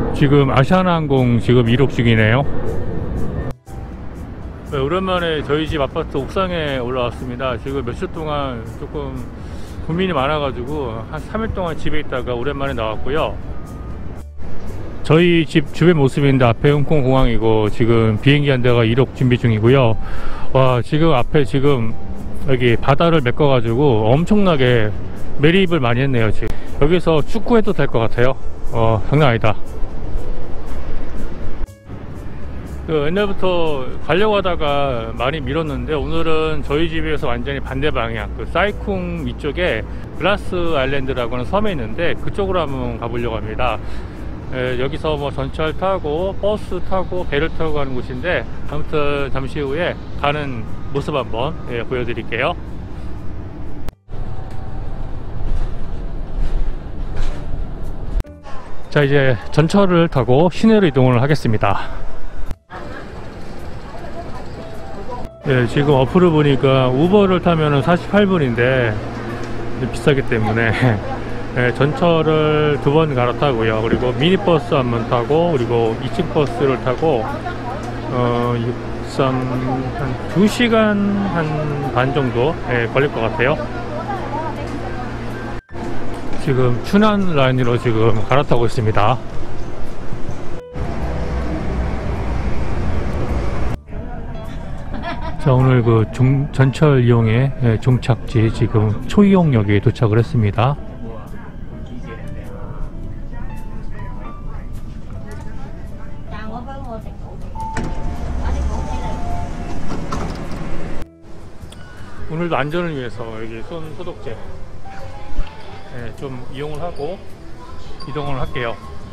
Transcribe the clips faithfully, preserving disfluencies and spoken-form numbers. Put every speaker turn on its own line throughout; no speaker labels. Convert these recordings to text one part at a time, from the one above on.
지금 아시아나항공 지금 이륙 중이네요. 네, 오랜만에 저희 집 아파트 옥상에 올라왔습니다. 지금 며칠 동안 조금 고민이 많아가지고 한 삼 일 동안 집에 있다가 오랜만에 나왔고요. 저희 집 주변 모습인데 앞에 홍콩공항이고 지금 비행기 한 대가 이륙 준비 중이고요. 와, 지금 앞에 지금 여기 바다를 메꿔가지고 엄청나게 매립을 많이 했네요. 지금 여기서 축구해도 될 것 같아요. 어, 장난 아니다. 그 옛날부터 가려고 하다가 많이 미뤘는데 오늘은 저희 집에서 완전히 반대 방향, 그 사이쿵 위쪽에 글라스 아일랜드라고 하는 섬에 있는데 그쪽으로 한번 가보려고 합니다. 에, 여기서 뭐 전철 타고 버스 타고 배를 타고 가는 곳인데 아무튼 잠시 후에 가는 모습 한번 예, 보여드릴게요. 자, 이제 전철을 타고 시내로 이동을 하겠습니다. 예, 지금 어플을 보니까 우버를 타면 사십팔 분인데 비싸기 때문에 예, 전철을 두 번 갈아타고요. 그리고 미니버스 한 번 타고 그리고 이 층 버스를 타고 어, 한 두 시간 한 반 정도 예, 걸릴 것 같아요. 지금 춘안 라인으로 지금 갈아타고 있습니다. 자, 오늘 그 중, 전철 이용의 예, 종착지 지금 초이용역에 도착을 했습니다. 오늘도 안전을 위해서 여기 손 소독제 예, 좀 이용을 하고 이동을 할게요.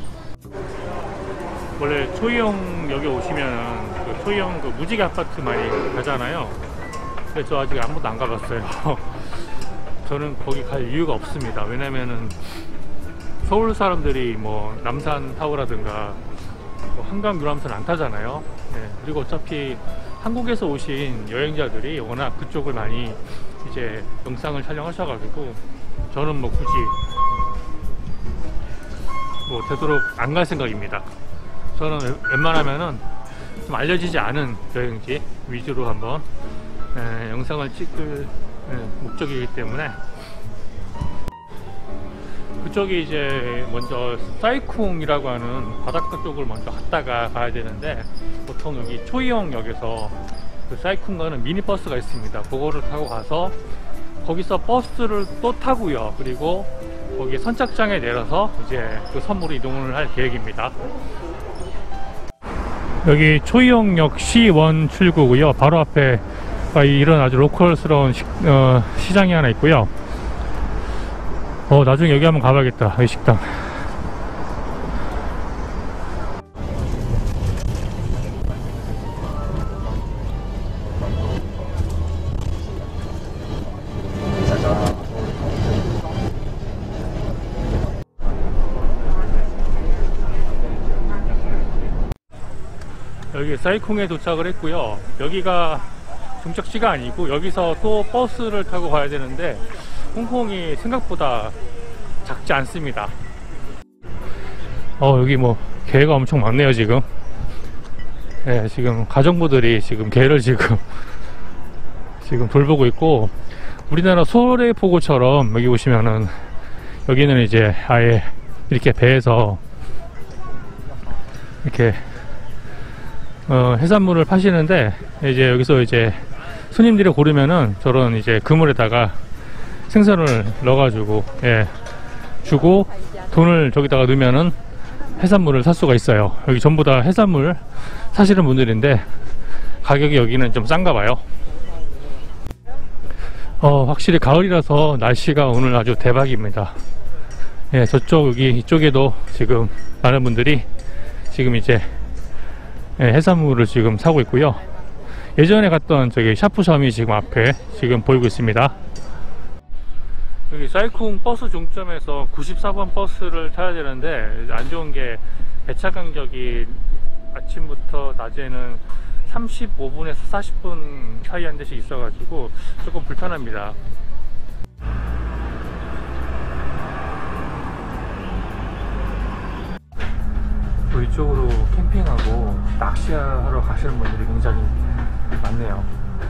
원래 초이용역에 오시면은 그 초이용 그 무지개 아파트 많이 가잖아요. 근데 저 아직 아무도 안 가봤어요. 저는 거기 갈 이유가 없습니다. 왜냐면은 서울 사람들이 뭐 남산 타워라든가 뭐 한강 유람선 안 타잖아요. 네, 그리고 어차피 한국에서 오신 여행자들이 워낙 그쪽을 많이 이제 영상을 촬영하셔가지고 저는 뭐 굳이 뭐 되도록 안 갈 생각입니다. 저는 웬만하면은 좀 알려지지 않은 여행지 위주로 한번 에, 영상을 찍을 에, 목적이기 때문에 그쪽이 이제 먼저 사이쿵이라고 하는 바닷가 쪽을 먼저 갔다가 가야 되는데 보통 여기 초이용역에서 그 사이쿵 가는 미니버스가 있습니다. 그거를 타고 가서 거기서 버스를 또 타고요. 그리고 거기 선착장에 내려서 이제 그 섬으로 이동을 할 계획입니다. 여기 초이용역 씨 원 출구고요. 바로 앞에 이런 아주 로컬스러운 식, 어, 시장이 하나 있고요. 어, 나중에 여기 한번 가봐야겠다. 이 식당. 여기 사이쿵에 도착을 했고요. 여기가 종착지가 아니고 여기서 또 버스를 타고 가야 되는데 홍콩이 생각보다 작지 않습니다. 어, 여기 뭐 개가 엄청 많네요. 지금 예, 지금 가정부들이 지금 개를 지금 지금 돌보고 있고, 우리나라 소래포구처럼 여기 보시면은 여기는 이제 아예 이렇게 배에서 이렇게 어, 해산물을 파시는데, 이제 여기서 이제 손님들이 고르면은 저런 이제 그물에다가 생선을 넣어가지고 예, 주고 돈을 저기다가 넣으면은 해산물을 살 수가 있어요. 여기 전부 다 해산물 사시는 분들인데 가격이 여기는 좀 싼가 봐요. 어, 확실히 가을이라서 날씨가 오늘 아주 대박입니다. 예, 저쪽 여기 이쪽에도 지금 많은 분들이 지금 이제 예, 해산물을 지금 사고 있고요. 예전에 갔던 저기 샤프섬이 지금 앞에 지금 보이고 있습니다. 여기 사이쿵 버스 종점에서 구십사 번 버스를 타야 되는데, 안 좋은 게 배차 간격이 아침부터 낮에는 삼십오 분에서 사십 분 사이 한 대씩 있어가지고 조금 불편합니다. 또 이쪽으로 캠핑하고 낚시하러 가시는 분들이 굉장히 많네요.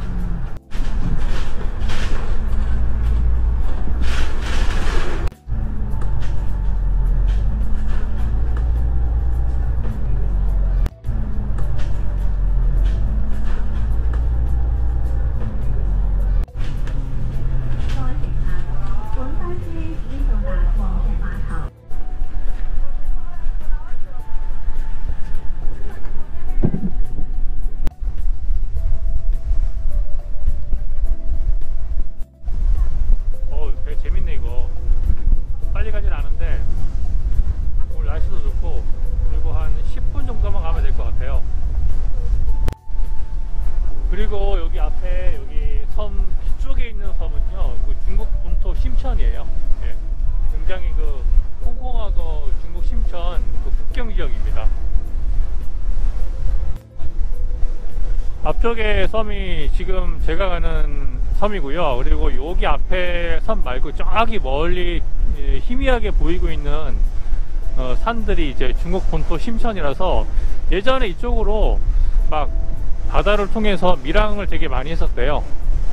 그리고 여기 앞에 여기 섬 뒤쪽에 있는 섬은요, 그 중국 본토 심천이에요. 예. 굉장히 그 홍콩하고 중국 심천 그 국경 지역입니다. 앞쪽에 섬이 지금 제가 가는 섬이고요. 그리고 여기 앞에 섬 말고 저기 멀리 희미하게 보이고 있는 어, 산들이 이제 중국 본토 심천이라서 예전에 이쪽으로 막 바다를 통해서 밀항을 되게 많이 했었대요.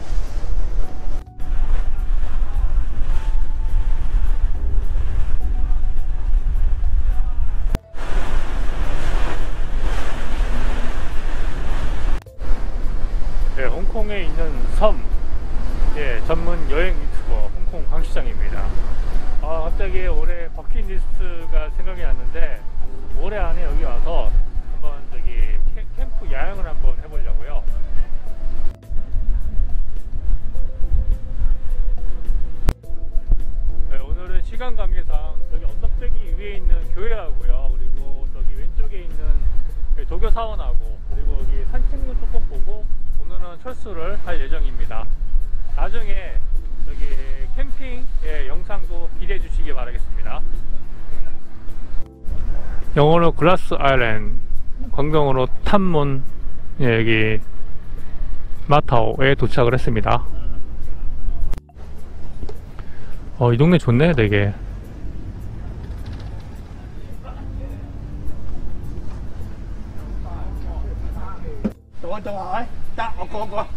네, 홍콩에 있는 섬, 예, 전문 여행 유튜버 홍콩 광시장입니다. 아, 갑자기 올해 버킷리스트가 생각이 났는데 올해 안에 여기 와서 한번 저기 캠프 야영을 한번 해보려고요. 네, 오늘은 시간 관계상 저기 언덕배기 위에 있는 교회하고요, 그리고 저기 왼쪽에 있는 도교 사원하고, 그리고 여기 산책로 조금 보고 오늘은 철수를 할 예정입니다. 나중에 여기 캠핑 예, 영상도 기대해 주시기 바라겠습니다. 영어로 글라스 아일랜드, 광동어로 탐문, 예, 여기 마타오에 도착을 했습니다. 어, 이 동네 좋네 되게.
Tôi tôi hỏi, ta ở con con.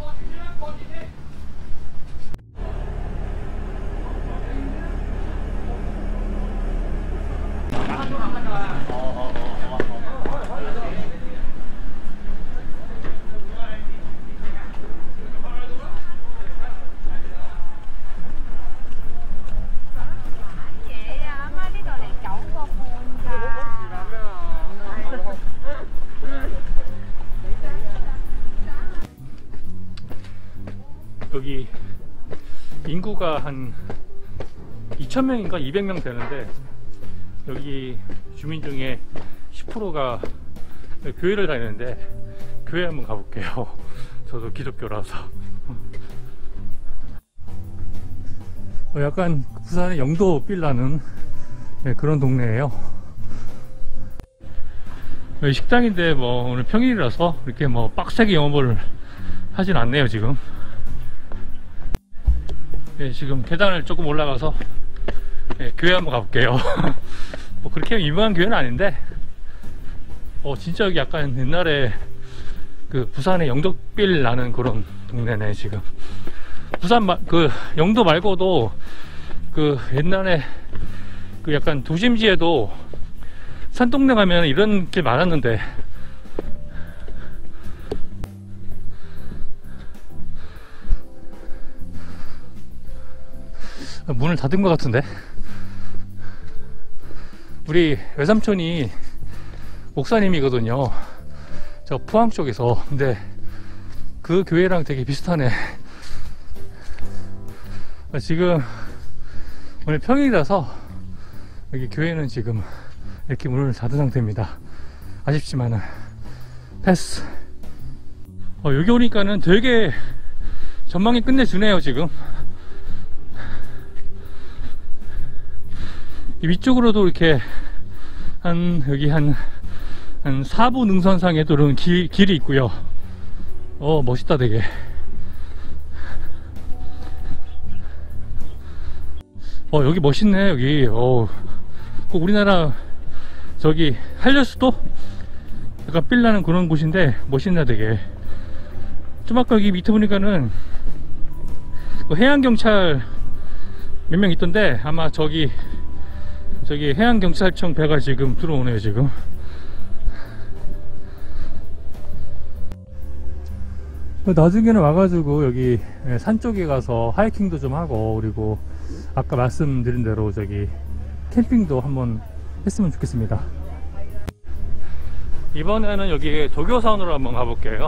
여기 인구가 한 이천 명인가 이백 명 되는데 여기 주민 중에 십 퍼센트가 교회를 다니는데 교회 한번 가볼게요. 저도 기독교라서. 어, 약간 부산의 영도 빌 나는 네, 그런 동네예요. 여기 식당인데 뭐 오늘 평일이라서 이렇게 뭐 빡세게 영업을 하진 않네요 지금. 네, 지금 계단을 조금 올라가서 네, 교회 한번 가볼게요. 뭐 그렇게 유명한 교회는 아닌데 어 진짜 여기 약간 옛날에 그 부산의 영덕빌 나는 그런 동네네 지금. 부산 마, 그 영도 말고도 그 옛날에 그 약간 도심지에도 산동네 가면 이런 길 많았는데 문을 닫은 것 같은데. 우리 외삼촌이 목사님이거든요, 저 포항 쪽에서. 근데 그 교회랑 되게 비슷하네. 지금 오늘 평일이라서 여기 교회는 지금 이렇게 문을 닫은 상태입니다. 아쉽지만은 패스. 어, 여기 오니까는 되게 전망이 끝내주네요 지금. 이 위쪽으로도 이렇게 한 여기 한 한 사부 능선상에도 이런 길, 길이 있고요. 어 멋있다 되게. 어 여기 멋있네 여기. 어 꼭 우리나라 저기 한려수도 약간 빌라는 그런 곳인데 멋있나 되게. 좀 아까 여기 밑에 보니까는 그 해양경찰 몇 명 있던데 아마 저기 저기 해양경찰청 배가 지금 들어오네요 지금. 나중에는 와가지고 여기 산 쪽에 가서 하이킹도 좀 하고, 그리고 아까 말씀드린 대로 저기 캠핑도 한번 했으면 좋겠습니다. 이번에는 여기 도교산으로 한번 가볼게요.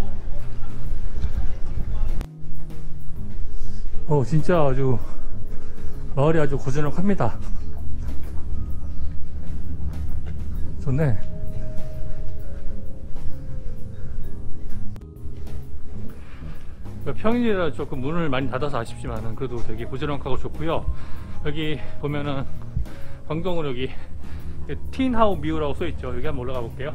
어 진짜 아주 마을이 아주 고즈넉합니다. 좋네. 평일이라 조금 문을 많이 닫아서 아쉽지만은 그래도 되게 고즈넉하고 좋고요. 여기 보면은 광동으로 여기 틴하우 뮤라고 써있죠. 여기 한번 올라가 볼게요.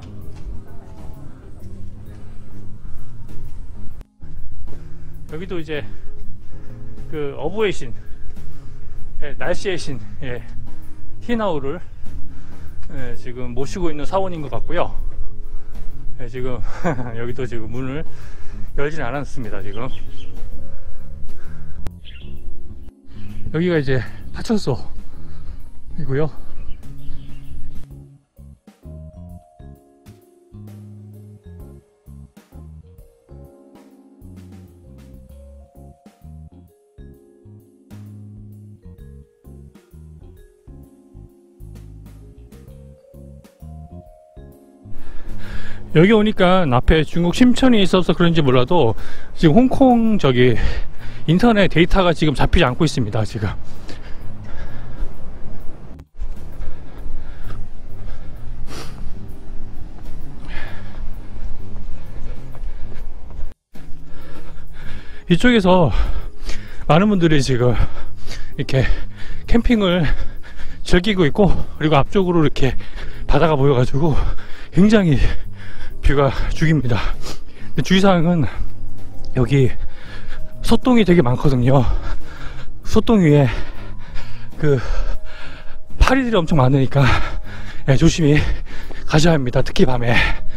여기도 이제 그 어부의 신, 예, 날씨의 신, 예, 틴하우를 예, 지금 모시고 있는 사원인 것 같고요. 예, 지금 여기도 지금 문을 열진 않았습니다. 지금 여기가 이제 파출소이고요. 여기 오니까 앞에 중국 심천이 있어서 그런지 몰라도 지금 홍콩 저기 인터넷 데이터가 지금 잡히지 않고 있습니다. 지금 이쪽에서 많은 분들이 지금 이렇게 캠핑을 즐기고 있고, 그리고 앞쪽으로 이렇게 바다가 보여가지고 굉장히 뷰가 죽입니다. 근데 주의사항은 여기 소똥이 되게 많거든요. 소똥 위에 그 파리들이 엄청 많으니까 예, 조심히 가셔야 합니다. 특히 밤에.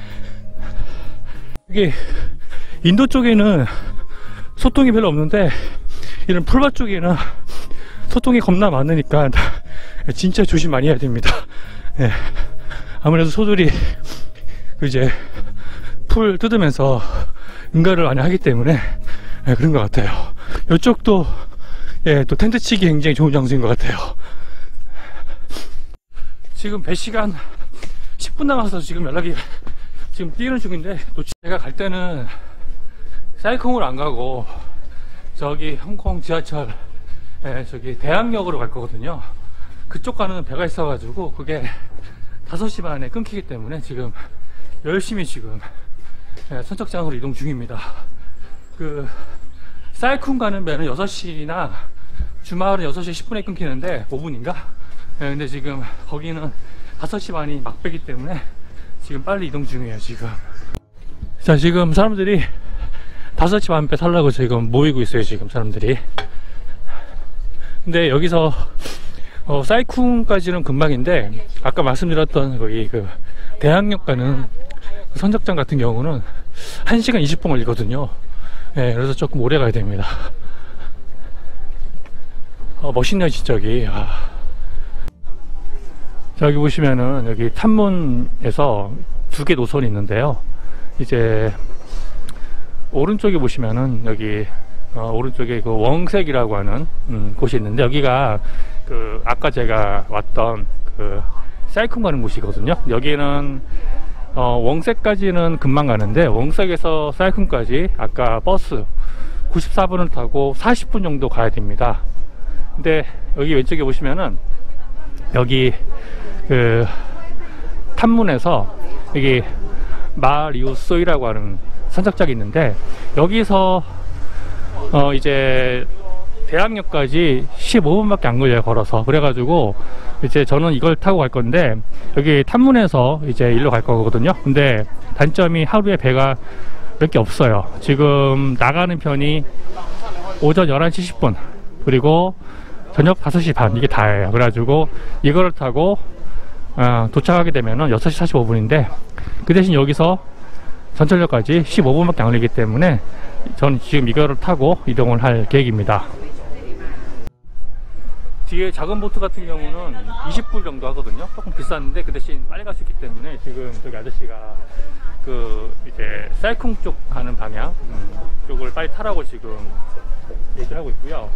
여기 인도 쪽에는 소똥이 별로 없는데 이런 풀밭 쪽에는 소똥이 겁나 많으니까 진짜 조심 많이 해야 됩니다. 예. 아무래도 소들이 이제 풀 뜯으면서 응가를 많이 하기 때문에 예, 그런 것 같아요. 이쪽도 예, 또 텐트 치기 굉장히 좋은 장소인 것 같아요. 지금 배 시간 십 분 남아서 지금 연락이 지금 뛰는 중인데, 또 제가 갈 때는 사이콩으로 안 가고 저기 홍콩 지하철 예, 저기 대학역으로 갈 거거든요. 그쪽 가는 배가 있어가지고 그게 다섯 시 반에 끊기기 때문에 지금 열심히 지금 예, 선착장으로 이동 중입니다. 그 사이쿵 가는 배는 여섯 시나 주말은 여섯 시 십 분에 끊기는데 오 분인가? 예, 근데 지금 거기는 다섯 시 반이 막배기 때문에 지금 빨리 이동 중이에요. 지금 자, 지금 사람들이 다섯 시 반 배 타려고 지금 모이고 있어요. 지금 사람들이. 근데 여기서 어, 사이쿵까지는 금방인데 아까 말씀드렸던 거기 그 대학역 가는 그 선착장 같은 경우는 한 시간 이십 분 걸리거든요. 예, 그래서 조금 오래 가야 됩니다. 어, 멋있네요 진짜 여기. 아. 자, 여기 보시면은 여기 탐문에서 두 개 노선이 있는데요. 이제 오른쪽에 보시면은 여기 어, 오른쪽에 그 웡색이라고 하는 음, 곳이 있는데, 여기가 그 아까 제가 왔던 그 사이쿵 가는 곳이거든요. 여기는 어, 웡색까지는 금방 가는데 웡색에서 사이쿵까지 아까 버스 구십사 분을 타고 사십 분 정도 가야 됩니다. 근데 여기 왼쪽에 보시면은 여기 그 탐문에서 여기 마리우소이라고 하는 선착장이 있는데, 여기서 어 이제 대학역까지 십오 분밖에 안 걸려요, 걸어서. 그래가지고 이제 저는 이걸 타고 갈 건데, 여기 탐문에서 이제 일로 갈 거거든요. 근데 단점이 하루에 배가 몇 개 없어요. 지금 나가는 편이 오전 열한 시 십 분 그리고 저녁 다섯 시 반, 이게 다예요. 그래가지고 이거를 타고 어, 도착하게 되면은 여섯 시 사십오 분인데 그 대신 여기서 전철역까지 십오 분밖에 안 걸리기 때문에 저는 지금 이거를 타고 이동을 할 계획입니다. 뒤에 작은 보트 같은 경우는 이십 불 정도 하거든요. 조금 비싼데 그 대신 빨리 갈 수 있기 때문에 지금 저기 아저씨가 그 이제 쌀쿵 쪽 가는 방향 음, 쪽을 빨리 타라고 지금 얘기를 하고 있고요.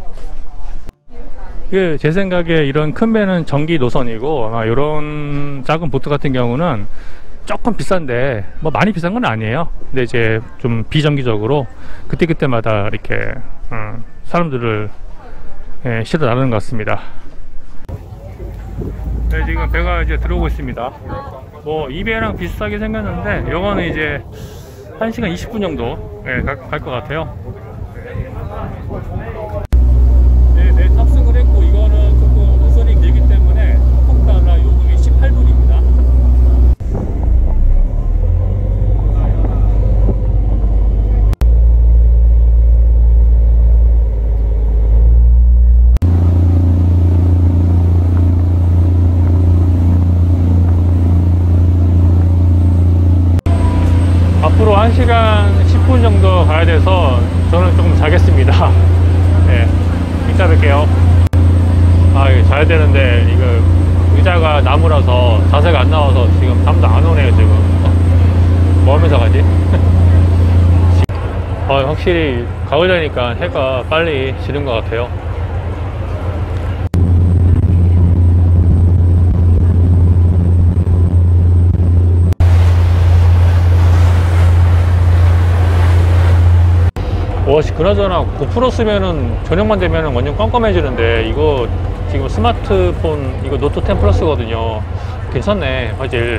그 제 생각에 이런 큰 배는 전기 노선이고 아마 이런 작은 보트 같은 경우는 조금 비싼데 뭐 많이 비싼 건 아니에요. 근데 이제 좀 비정기적으로 그때그때마다 이렇게 음, 사람들을 예, 실어 나르는 것 같습니다. 네, 지금 배가 이제 들어오고 있습니다. 뭐 이 배랑 비슷하게 생겼는데 요거는 이제 한 시간 이십 분 정도 예, 갈 것 같아요. 네, 네, 탑승을 했고 이거는 조금 노선이 길기 때문에 조금 따라 요금이 십팔 불입니다. 앞으로 한 시간 십 분 정도 가야 돼서 저는 조금 자겠습니다. 네, 이따 뵐게요. 아, 이거 자야 되는데 이거 의자가 나무라서 자세가 안 나와서 지금 잠도 안 오네요. 지금 뭐 하면서 가지? 아, 확실히 가을 되니까 해가 빨리 지는 것 같아요. 와씨, 그나저나 고프로 쓰면은 저녁만 되면은 완전 깜깜해지는데 이거 지금 스마트폰 이거 노트 텐 플러스거든요. 괜찮네 화질.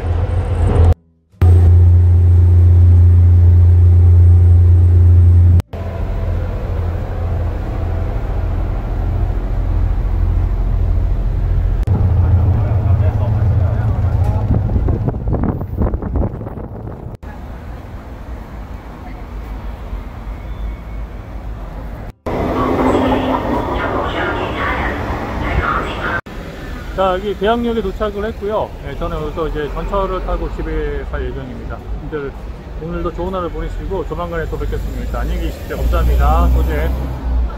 자, 여기 배양역에 도착을 했고요. 네, 저는 여기서 이제 전철을 타고 집에 갈 예정입니다. 오늘도 좋은 하루 보내시고 조만간에 또 뵙겠습니다. 안녕히 계십시오. 감사합니다. 소재.